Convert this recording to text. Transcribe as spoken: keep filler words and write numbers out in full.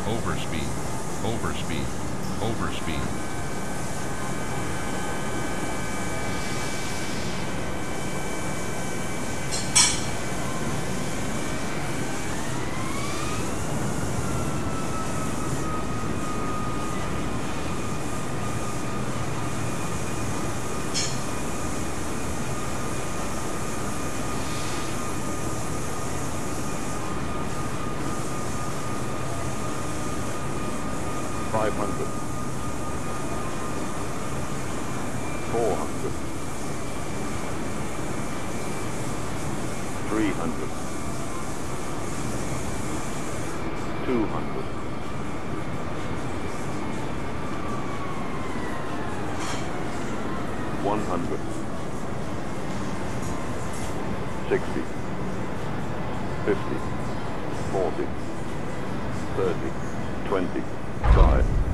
overspeed, overspeed, overspeed. Five hundred. Four hundred. Three hundred. Two hundred. One hundred. Sixty. Fifty. Forty. Thirty. Twenty. Five.